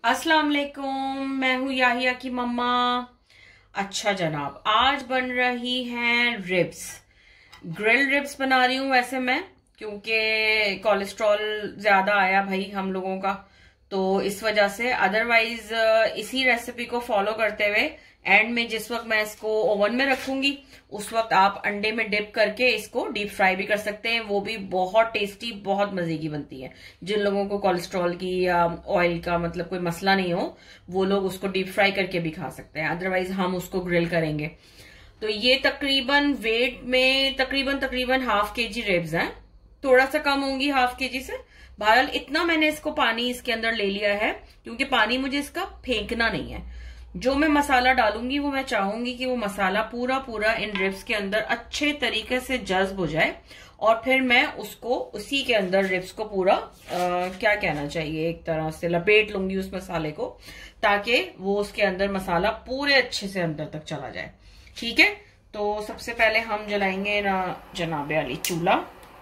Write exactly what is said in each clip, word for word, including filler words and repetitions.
अस्सलाम वालेकुम, मैं हूँ याहिया की मम्मा। अच्छा जनाब, आज बन रही हैं रिब्स। ग्रिल रिब्स बना रही हूँ वैसे मैं, क्योंकि कोलेस्ट्रॉल ज्यादा आया भाई हम लोगों का, तो इस वजह से। अदरवाइज इसी रेसिपी को फॉलो करते हुए एंड में जिस वक्त मैं इसको ओवन में रखूंगी उस वक्त आप अंडे में डिप करके इसको डीप फ्राई भी कर सकते हैं। वो भी बहुत टेस्टी, बहुत मजे की बनती है। जिन लोगों को कोलेस्ट्रॉल की या ऑयल का मतलब कोई मसला नहीं हो, वो लोग उसको डीप फ्राई करके भी खा सकते हैं। अदरवाइज हम उसको ग्रिल करेंगे। तो ये तकरीबन वेट में तकरीबन तकरीबन हाफ के जी रिब्स हैं, थोड़ा सा कम होंगी हाफ के जी से। बहरहाल इतना मैंने इसको पानी इसके अंदर ले लिया है, क्योंकि पानी मुझे इसका फेंकना नहीं है। जो मैं मसाला डालूंगी वो मैं चाहूंगी कि वो मसाला पूरा पूरा इन रिब्स के अंदर अच्छे तरीके से जज्ब हो जाए, और फिर मैं उसको उसी के अंदर रिब्स को पूरा आ, क्या कहना चाहिए, एक तरह से लपेट लूंगी उस मसाले को, ताकि वो उसके अंदर मसाला पूरे अच्छे से अंदर तक चला जाए। ठीक है, तो सबसे पहले हम जलाएंगे ना जनाबे वाली चूल्हा।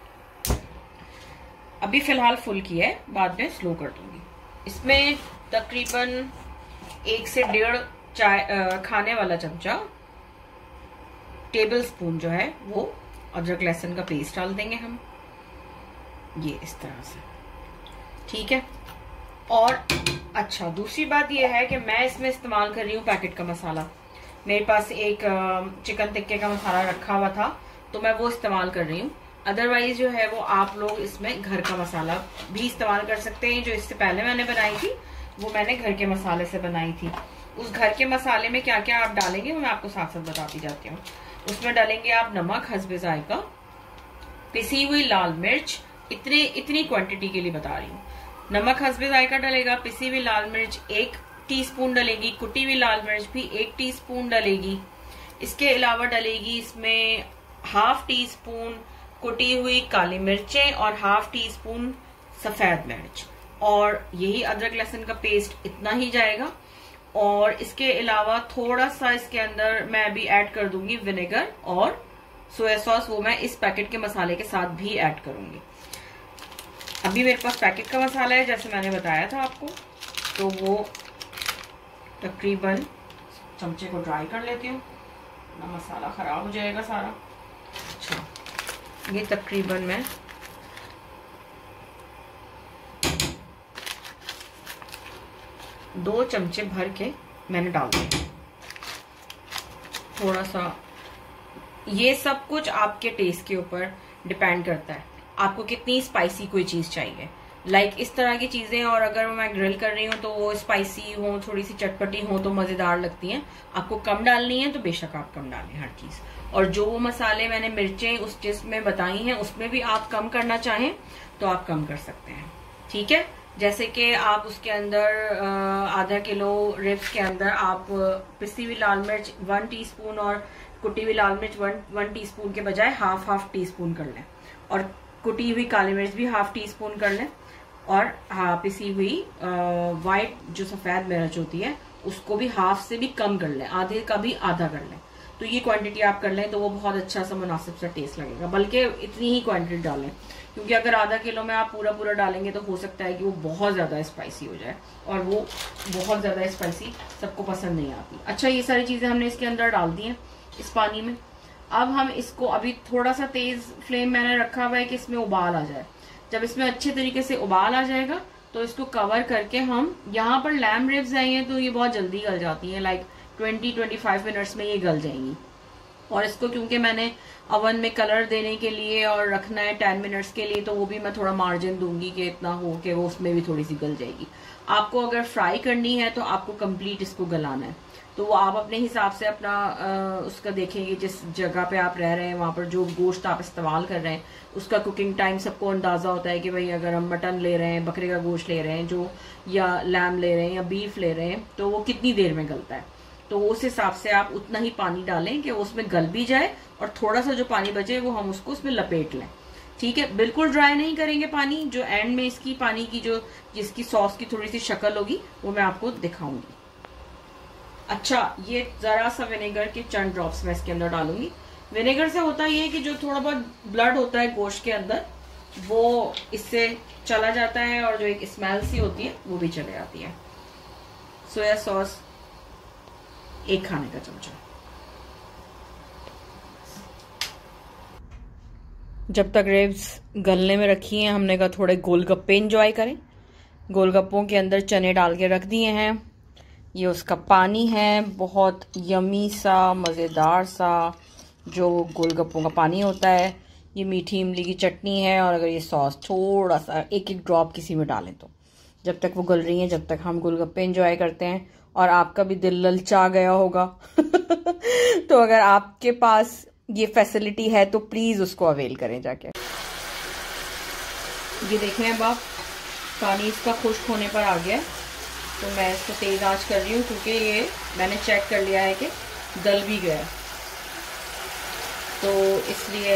अभी फिलहाल फुल किया है, बाद में स्लो कर दूंगी। इसमें तकरीबन एक से डेढ़ चाय खाने वाला चमचा टेबल स्पून जो है वो अदरक लहसुन का पेस्ट डाल देंगे हम, ये इस तरह से। ठीक है, और अच्छा दूसरी बात यह है कि मैं इसमें इस्तेमाल कर रही हूँ पैकेट का मसाला। मेरे पास एक चिकन टिक्के का मसाला रखा हुआ था, तो मैं वो इस्तेमाल कर रही हूँ। अदरवाइज जो है वो आप लोग इसमें घर का मसाला भी इस्तेमाल कर सकते हैं। जो इससे पहले मैंने बनाई थी वो मैंने घर के मसाले से बनाई थी। उस घर के मसाले में क्या क्या आप डालेंगे वो मैं आपको साथ साथ बताती जाती हूँ। उसमें डालेंगे आप नमक हस्बे जायका, पिसी हुई लाल मिर्च, इतने इतनी क्वांटिटी के लिए बता रही हूँ। नमक हस्बे जायका डलेगा, पिसी हुई लाल मिर्च एक टीस्पून डलेगी, कुटी हुई लाल मिर्च भी एक टीस्पून डलेगी। इसके अलावा डलेगी इसमें हाफ टी स्पून कुटी हुई काली मिर्चें और हाफ टी स्पून सफेद मिर्च, और यही अदरक लहसुन का पेस्ट इतना ही जाएगा। और इसके अलावा थोड़ा सा इसके अंदर मैं भी ऐड कर दूंगी विनेगर और सोया सॉस, वो मैं इस पैकेट के मसाले के साथ भी ऐड करूंगी। अभी मेरे पास पैकेट का मसाला है जैसे मैंने बताया था आपको, तो वो तकरीबन चमचे को ड्राई कर लेती हूँ ना, मसाला खराब हो जाएगा सारा। अच्छा, ये तकरीबन मैं दो चमचे भर के मैंने डाल दिया। थोड़ा सा, ये सब कुछ आपके टेस्ट के ऊपर डिपेंड करता है, आपको कितनी स्पाइसी कोई चीज चाहिए। लाइक इस तरह की चीजें, और अगर मैं ग्रिल कर रही हूँ तो वो स्पाइसी हो, थोड़ी सी चटपटी हो तो मजेदार लगती हैं। आपको कम डालनी है तो बेशक आप कम डालें हर चीज। और जो मसाले मैंने मिर्चें उस जिसमें बताई हैं उसमें भी आप कम करना चाहें तो आप कम कर सकते हैं। ठीक है, जैसे कि आप उसके अंदर आधा किलो रिब्स के अंदर आप पिसी हुई लाल मिर्च वन टीस्पून और कुटी हुई लाल मिर्च वन वन टीस्पून के बजाय हाफ हाफ टी स्पून कर लें, और कुटी हुई काली मिर्च भी हाफ टी स्पून कर लें, और हाँ पिसी हुई वाइट जो सफेद मिर्च होती है उसको भी हाफ से भी कम कर लें, आधे का भी आधा कर लें। तो ये क्वांटिटी आप कर लें तो वो बहुत अच्छा सा मुनासिब सा टेस्ट लगेगा। बल्कि इतनी ही क्वांटिटी डालें, क्योंकि अगर आधा किलो में आप पूरा पूरा डालेंगे तो हो सकता है कि वो बहुत ज्यादा स्पाइसी हो जाए, और वो बहुत ज्यादा स्पाइसी सबको पसंद नहीं आती। अच्छा, ये सारी चीजें हमने इसके अंदर डाल दी हैं इस पानी में। अब हम इसको, अभी थोड़ा सा तेज फ्लेम मैंने रखा हुआ है कि इसमें उबाल आ जाए। जब इसमें अच्छे तरीके से उबाल आ जाएगा तो इसको कवर करके हम, यहाँ पर लैम रिब्स आई हैं तो ये बहुत जल्दी गल जाती है, like twenty twenty five minutes में ये गल जाएंगी। और इसको क्योंकि मैंने अवन में कलर देने के लिए और रखना है टेन मिनट्स के लिए, तो वो भी मैं थोड़ा मार्जिन दूंगी कि इतना हो कि वो उसमें भी थोड़ी सी गल जाएगी। आपको अगर फ्राई करनी है तो आपको कंप्लीट इसको गलाना है, तो वो आप अपने हिसाब से अपना आ, उसका देखेंगे। जिस जगह पे आप रह रहे हैं वहां पर जो गोश्त आप इस्तेमाल कर रहे हैं उसका कुकिंग टाइम सबको अंदाजा होता है कि भाई अगर हम मटन ले रहे हैं, बकरे का गोश्त ले रहे हैं जो, या लैम ले रहे हैं या बीफ ले रहे हैं, तो वो कितनी देर में गलता है। तो उस हिसाब से आप उतना ही पानी डालें कि उसमें गल भी जाए, और थोड़ा सा जो पानी बचे वो हम उसको उसमें लपेट लें। ठीक है, बिल्कुल ड्राई नहीं करेंगे पानी, जो एंड में इसकी पानी की जो जिसकी सॉस की थोड़ी सी शक्ल होगी वो मैं आपको दिखाऊंगी। अच्छा, ये जरा सा विनेगर के चंद ड्रॉप्स मैं इसके अंदर डालूंगी। विनेगर से होता ये है कि जो थोड़ा बहुत ब्लड होता है गोश्त के अंदर वो इससे चला जाता है, और जो एक स्मेल सी होती है वो भी चले जाती है। सोया सॉस एक खाने का चमचा। जब तक रिब्स गलने में रखी हैं, हमने कहा थोड़े गोलगप्पे एंजॉय करें। गोलगप्पों के अंदर चने डाल के रख दिए हैं। ये उसका पानी है, बहुत यमी सा मज़ेदार सा जो गोलगप्पों का पानी होता है। ये मीठी इमली की चटनी है, और अगर ये सॉस थोड़ा सा एक एक ड्रॉप किसी में डालें तो। जब तक वो गल रही हैं, जब तक हम गोलगप्पे एंजॉय करते हैं। और आपका भी दिल ललचा गया होगा तो अगर आपके पास ये फैसिलिटी है तो प्लीज़ उसको अवेल करें जाके। ये देखें, अब आप पानी इसका खुश्क होने पर आ गया है, तो मैं इसको तेज़ आंच कर रही हूँ क्योंकि ये मैंने चेक कर लिया है कि गल भी गया, तो इसलिए।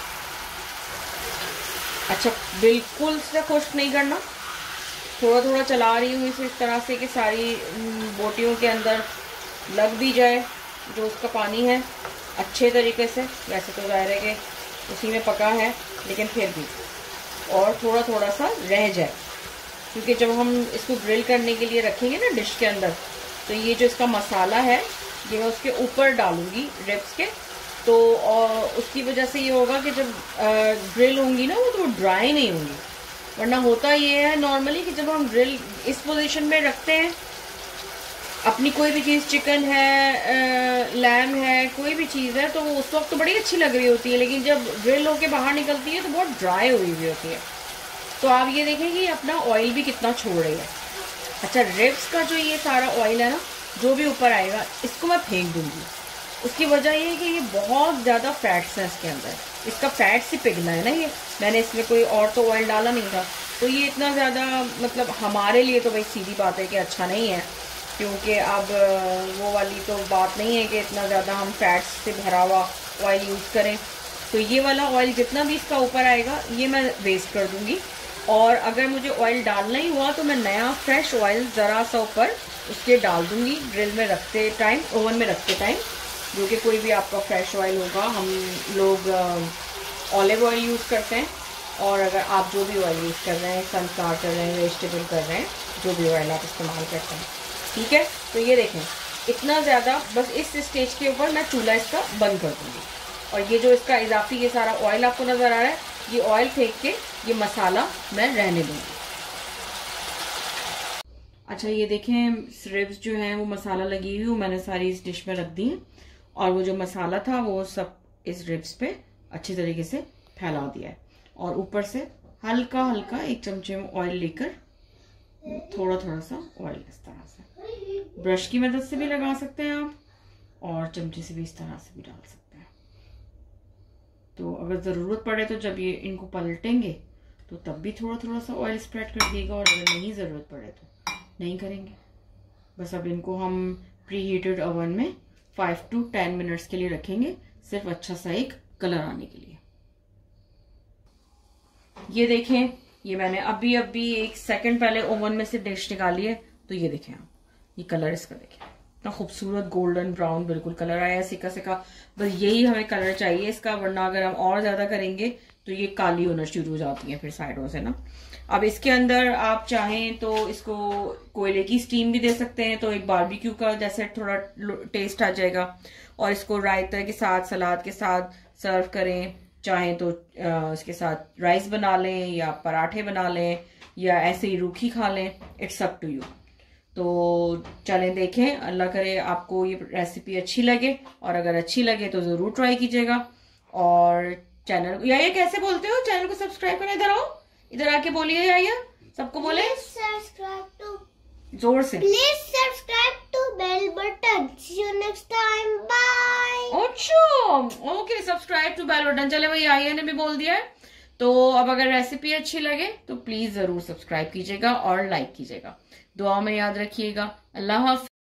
अच्छा, बिल्कुल से खुश्क नहीं करना, थोड़ा थोड़ा चला रही हूँ इसे इस तरह से कि सारी बोटियों के अंदर लग भी जाए जो उसका पानी है अच्छे तरीके से। वैसे तो ज़ाहिर है कि उसी में पका है, लेकिन फिर भी और थोड़ा थोड़ा सा रह जाए, क्योंकि जब हम इसको ग्रिल करने के लिए रखेंगे ना डिश के अंदर, तो ये जो इसका मसाला है ये मैं उसके ऊपर डालूंगी रिब्स के, तो और उसकी वजह से ये होगा कि जब ग्रिल होंगी ना वो तो ड्राई नहीं होंगी। वरना होता ये है नॉर्मली कि जब हम ग्रिल इस पोजीशन में रखते हैं अपनी कोई भी चीज़, चिकन है, लैम है, कोई भी चीज़ है, तो वो उस वक्त तो बड़ी अच्छी लग रही होती है, लेकिन जब ग्रिल होके बाहर निकलती है तो बहुत ड्राई हुई हुई होती है। तो आप ये देखें कि अपना ऑयल भी कितना छोड़ रही है। अच्छा, रिब्स का जो ये सारा ऑयल है ना, जो भी ऊपर आएगा इसको मैं फेंक दूंगी। उसकी वजह ये है कि ये बहुत ज़्यादा फैट्स हैं इसके अंदर, इसका फैट से पिघला है ना ये। मैंने इसमें कोई और तो ऑयल डाला नहीं था, तो ये इतना ज़्यादा मतलब हमारे लिए तो भाई सीधी बात है कि अच्छा नहीं है, क्योंकि अब वो वाली तो बात नहीं है कि इतना ज़्यादा हम फैट्स से भरा हुआ ऑयल यूज़ करें। तो ये वाला ऑयल जितना भी इसका ऊपर आएगा ये मैं वेस्ट कर दूँगी, और अगर मुझे ऑयल डालना ही हुआ तो मैं नया फ्रेश ऑयल ज़रा सा ऊपर उसके डाल दूँगी ग्रिल में रखते टाइम, ओवन में रखते टाइम, जो कि कोई भी आपका फ्रेश ऑयल होगा। हम लोग ऑलिव ऑयल यूज़ करते हैं, और अगर आप जो भी ऑयल यूज़ कर रहे हैं, सनफ्लावर कर रहे हैं, वेजिटेबल कर रहे हैं, जो भी ऑयल आप इस्तेमाल करते हैं, ठीक है। तो ये देखें इतना ज़्यादा, बस इस स्टेज के ऊपर मैं चूल्हा इसका बंद कर दूँगी, और ये जो इसका इजाफी ये सारा ऑयल आपको नज़र आ रहा है, ये ऑयल फेंक के ये मसाला मैं रहने दूँगी। अच्छा, ये देखें रिब्स जो हैं वो मसाला लगी हुई मैंने सारी इस डिश में रख दी है, और वो जो मसाला था वो सब इस रिब्स पे अच्छी तरीके से फैला दिया है, और ऊपर से हल्का हल्का एक चमचे में ऑयल लेकर थोड़ा थोड़ा सा ऑयल इस तरह से ब्रश की मदद से भी लगा सकते हैं आप, और चमचे से भी इस तरह से भी डाल सकते हैं। तो अगर ज़रूरत पड़े तो जब ये इनको पलटेंगे तो तब भी थोड़ा थोड़ा सा ऑयल स्प्रेड कर दिएगा, और अगर नहीं ज़रूरत पड़े तो नहीं करेंगे। बस अब इनको हम प्री हीटेड ओवन में फाइव टू टेन मिनट्स के लिए रखेंगे, सिर्फ अच्छा सा एक कलर आने के लिए। ये देखें, ये मैंने अभी अभी एक सेकंड पहले ओवन में से डिश निकाली है, तो ये देखें आप, ये कलर इसका देखें इतना खूबसूरत गोल्डन ब्राउन बिल्कुल कलर आया है, सिका सिका। बस यही हमें कलर चाहिए इसका, वरना अगर हम और ज्यादा करेंगे तो ये काली होना शुरू हो जाती है फिर साइडों से ना। अब इसके अंदर आप चाहें तो इसको कोयले की स्टीम भी दे सकते हैं, तो एक बारबेक्यू का जैसे थोड़ा टेस्ट आ जाएगा, और इसको रायता के साथ सलाद के साथ सर्व करें। चाहें तो इसके साथ राइस बना लें, या पराठे बना लें, या ऐसे ही रूखी खा लें, इट्स अप टू यू। तो चलें देखें, अल्लाह करे आपको ये रेसिपी अच्छी लगे, और अगर अच्छी लगे तो ज़रूर ट्राई कीजिएगा। और चैनल या ये कैसे बोलते हो, चैनल को सब्सक्राइब करना, इधर आओ, इधर आके बोलिए या सबको बोले सब्सक्राइब टू, जोर से please subscribe to bell button. See you next time, bye. अच्छा, okay, subscribe to bell button. चले भाई, आइया ने भी बोल दिया है। तो अब अगर रेसिपी अच्छी लगे तो प्लीज जरूर सब्सक्राइब कीजिएगा और लाइक कीजिएगा। दुआ में याद रखिएगा। अल्लाह हाफ़िज़।